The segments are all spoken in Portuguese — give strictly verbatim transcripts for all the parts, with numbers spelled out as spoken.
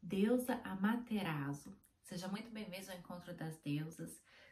Deusa Amaterasu. Seja muito bem-vindo ao Encontro das Deusas.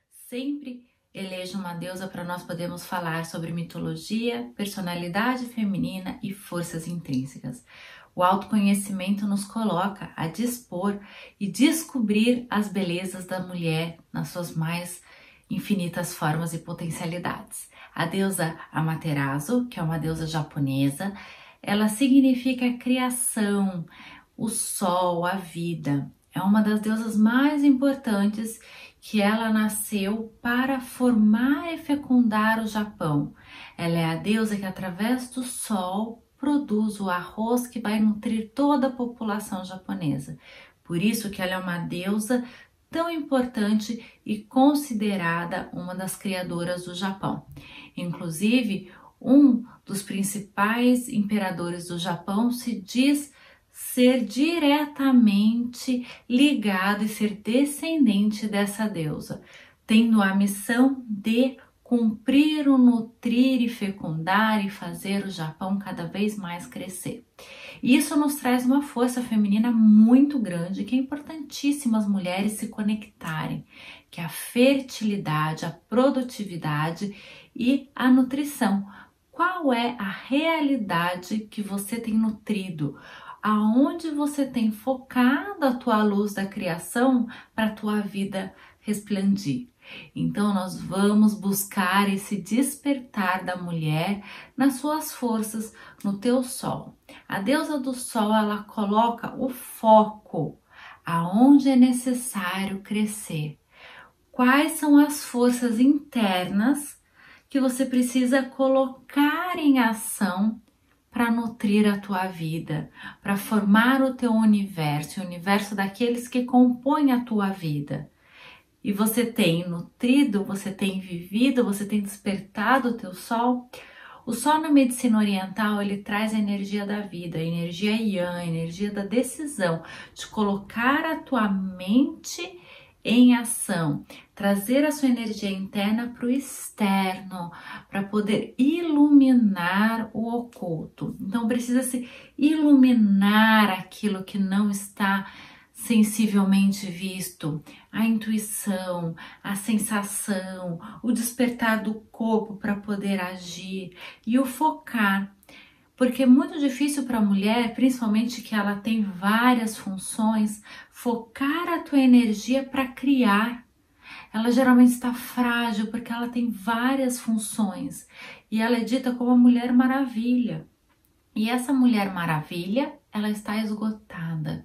Sempre elejo uma deusa para nós podermos falar sobre mitologia, personalidade feminina e forças intrínsecas. O autoconhecimento nos coloca a dispor e descobrir as belezas da mulher nas suas mais infinitas formas e potencialidades. A deusa Amaterasu, que é uma deusa japonesa, ela significa a criação, o sol, a vida. É uma das deusas mais importantes, que ela nasceu para formar e fecundar o Japão. Ela é a deusa que através do sol produz o arroz que vai nutrir toda a população japonesa. Por isso que ela é uma deusa tão importante e considerada uma das criadoras do Japão. Inclusive, um dos principais imperadores do Japão se diz ser diretamente ligado e ser descendente dessa deusa, tendo a missão de cumprir, o nutrir e fecundar e fazer o Japão cada vez mais crescer. Isso nos traz uma força feminina muito grande, que é importantíssimo as mulheres se conectarem, que é a fertilidade, a produtividade e a nutrição. Qual é a realidade que você tem nutrido? Aonde você tem focado a tua luz da criação para a tua vida resplandir? Então nós vamos buscar esse despertar da mulher nas suas forças, no teu sol. A deusa do sol, ela coloca o foco aonde é necessário crescer. Quais são as forças internas que você precisa colocar em ação para nutrir a tua vida, para formar o teu universo, o universo daqueles que compõem a tua vida. E você tem nutrido, você tem vivido, você tem despertado o teu sol. O sol na medicina oriental, ele traz a energia da vida, a energia yang, a energia da decisão, de colocar a tua mente em ação, trazer a sua energia interna para o externo, para poder iluminar o oculto. Então precisa se iluminar aquilo que não está sensivelmente visto, a intuição, a sensação, o despertar do corpo para poder agir e o focar. Porque é muito difícil para a mulher, principalmente que ela tem várias funções, focar a tua energia para criar. Ela geralmente está frágil porque ela tem várias funções e ela é dita como a Mulher Maravilha. E essa Mulher Maravilha, ela está esgotada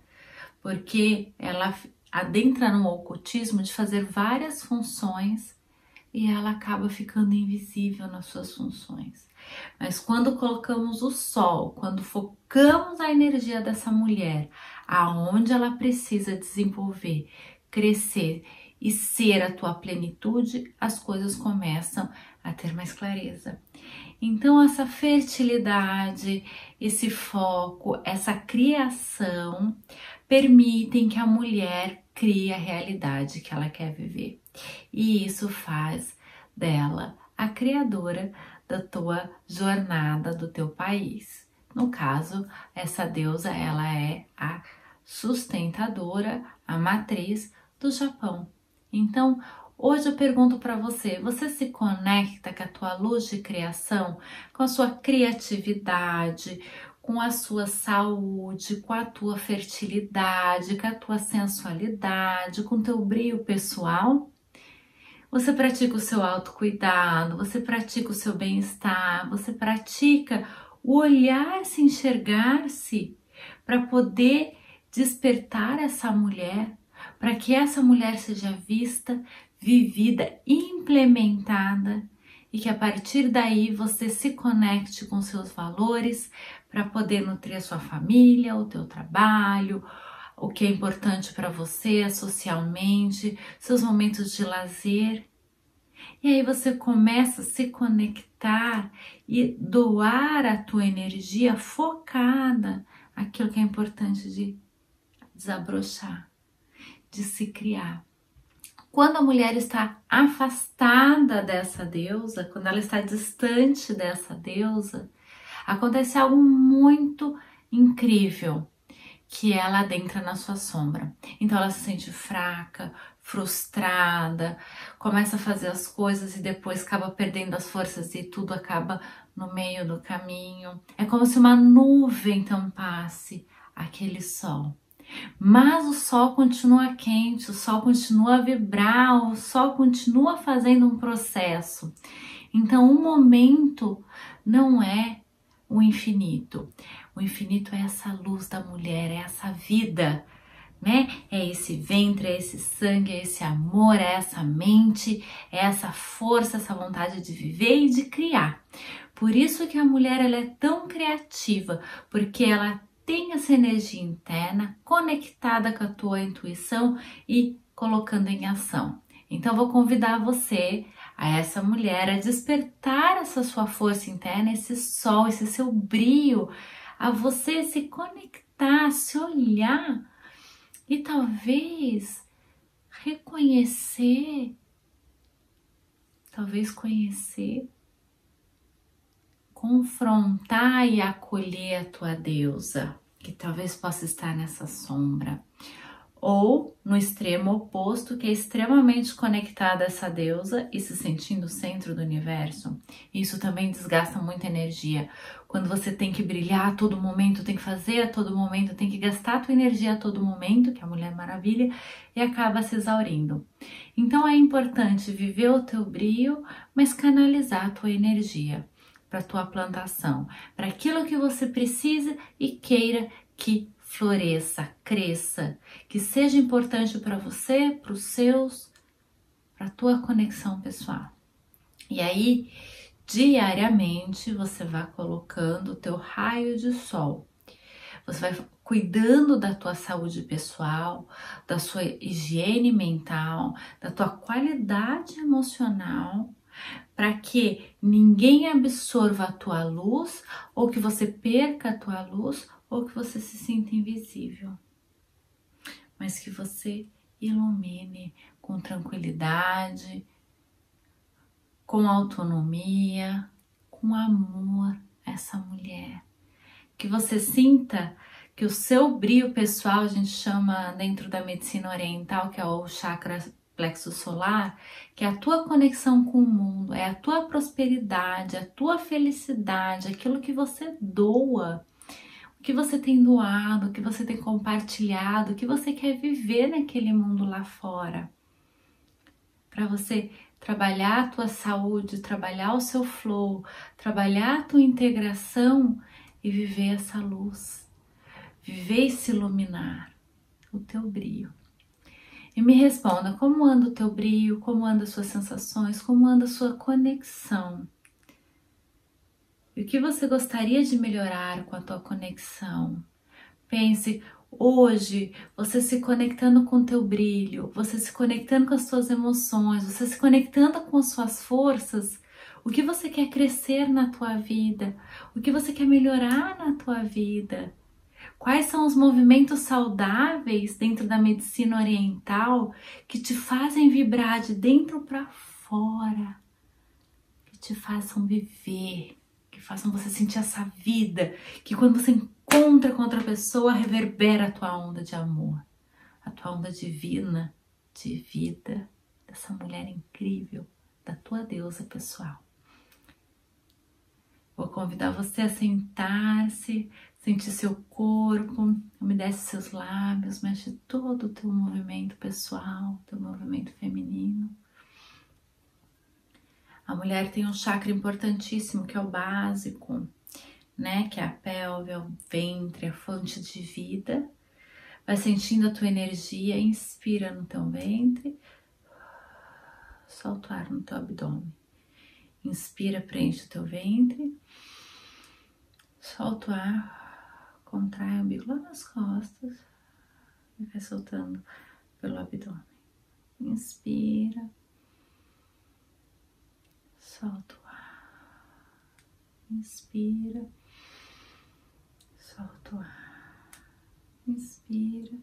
porque ela adentra no ocultismo de fazer várias funções e ela acaba ficando invisível nas suas funções. Mas quando colocamos o sol, quando focamos a energia dessa mulher, aonde ela precisa desenvolver, crescer e ser a tua plenitude, as coisas começam a ter mais clareza. Então essa fertilidade, esse foco, essa criação permitem que a mulher crie a realidade que ela quer viver. E isso faz dela a criadora da tua jornada, do teu país. No caso, essa deusa, ela é a sustentadora, a matriz do Japão. Então, hoje eu pergunto para você, você se conecta com a tua luz de criação, com a sua criatividade, com a sua saúde, com a tua fertilidade, com a tua sensualidade, com o teu brilho pessoal? Você pratica o seu autocuidado, você pratica o seu bem-estar, você pratica o olhar, se enxergar-se para poder despertar essa mulher, para que essa mulher seja vista, vivida, implementada e que a partir daí você se conecte com seus valores para poder nutrir a sua família, o teu trabalho, o que é importante para você socialmente, seus momentos de lazer. E aí você começa a se conectar e doar a tua energia focada naquilo que é importante de desabrochar, de se criar. Quando a mulher está afastada dessa deusa, quando ela está distante dessa deusa, acontece algo muito incrível, que ela adentra na sua sombra. Então ela se sente fraca, frustrada, começa a fazer as coisas e depois acaba perdendo as forças e tudo acaba no meio do caminho. É como se uma nuvem tampasse aquele sol. Mas o sol continua quente, o sol continua a vibrar, o sol continua fazendo um processo. Então o momento não é o infinito. O infinito é essa luz da mulher, é essa vida, né? É esse ventre, é esse sangue, é esse amor, é essa mente, é essa força, essa vontade de viver e de criar. Por isso que a mulher ela é tão criativa, porque ela tem essa energia interna conectada com a tua intuição e colocando em ação. Então vou convidar você, a essa mulher, a despertar essa sua força interna, esse sol, esse seu brilho, a você se conectar, se olhar e talvez reconhecer, talvez conhecer, confrontar e acolher a tua deusa, que talvez possa estar nessa sombra. Ou no extremo oposto, que é extremamente conectada a essa deusa e se sentindo o centro do universo. Isso também desgasta muita energia. Quando você tem que brilhar a todo momento, tem que fazer a todo momento, tem que gastar a tua energia a todo momento, que é a Mulher Maravilha, e acaba se exaurindo. Então é importante viver o teu brilho, mas canalizar a tua energia para a tua plantação, para aquilo que você precisa e queira que floresça, cresça, que seja importante para você, para os seus, para a tua conexão pessoal. E aí, diariamente, você vai colocando o teu raio de sol. Você vai cuidando da tua saúde pessoal, da sua higiene mental, da tua qualidade emocional, para que ninguém absorva a tua luz, ou que você perca a tua luz, ou que você se sinta invisível, mas que você ilumine com tranquilidade, com autonomia, com amor essa mulher. Que você sinta que o seu brilho pessoal, a gente chama dentro da medicina oriental, que é o chakra plexo solar, que é a tua conexão com o mundo, é a tua prosperidade, a tua felicidade, aquilo que você doa, o que você tem doado, o que você tem compartilhado, o que você quer viver naquele mundo lá fora. Para você trabalhar a tua saúde, trabalhar o seu flow, trabalhar a tua integração e viver essa luz, viver e se iluminar, o teu brilho. E me responda, como anda o teu brilho, como anda as suas sensações, como anda a sua conexão? E o que você gostaria de melhorar com a tua conexão? Pense, hoje, você se conectando com o teu brilho, você se conectando com as suas emoções, você se conectando com as suas forças, o que você quer crescer na tua vida, o que você quer melhorar na tua vida. Quais são os movimentos saudáveis dentro da medicina oriental que te fazem vibrar de dentro para fora, que te façam viver, que façam você sentir essa vida, que quando você encontra com outra pessoa, reverbera a tua onda de amor, a tua onda divina, de vida, dessa mulher incrível, da tua deusa pessoal. Vou convidar você a sentar-se, sentir seu corpo, umedece seus lábios, mexe todo o teu movimento pessoal, teu movimento feminino. A mulher tem um chakra importantíssimo, que é o básico, né? Que é a pelve, é o ventre, a fonte de vida. Vai sentindo a tua energia, inspira no teu ventre, solta o ar no teu abdômen. Inspira, preenche o teu ventre, solta o ar, contrai o umbigo lá nas costas e vai soltando pelo abdômen. Inspira, solta o ar, inspira, solta o ar, inspira,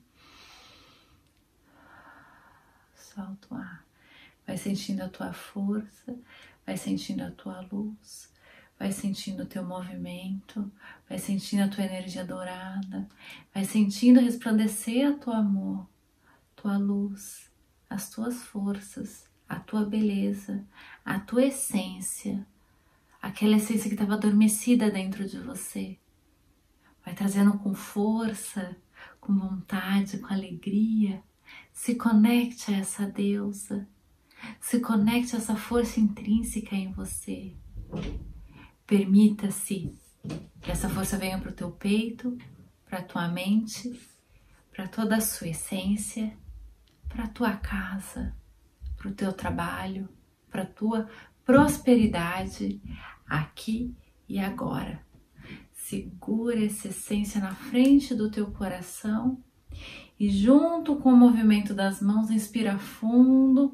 solta o ar. Vai sentindo a tua força, vai sentindo a tua luz, vai sentindo o teu movimento, vai sentindo a tua energia dourada, vai sentindo resplandecer a tua amor, tua luz, as tuas forças, a tua beleza, a tua essência, aquela essência que estava adormecida dentro de você. Vai trazendo com força, com vontade, com alegria. Se conecte a essa deusa, se conecte a essa força intrínseca em você. Permita-se que essa força venha para o teu peito, para a tua mente, para toda a sua essência, para a tua casa, para o teu trabalho, para a tua prosperidade aqui e agora. Segura essa essência na frente do teu coração e junto com o movimento das mãos, inspira fundo.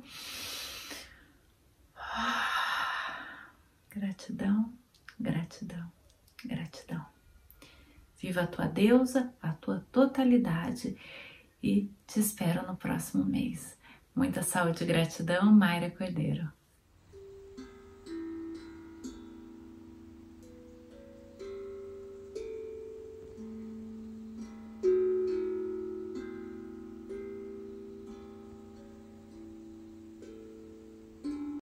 Gratidão, gratidão, gratidão. Viva a tua deusa, a tua totalidade e te espero no próximo mês. Muita saúde e gratidão, Mayra Cordeiro.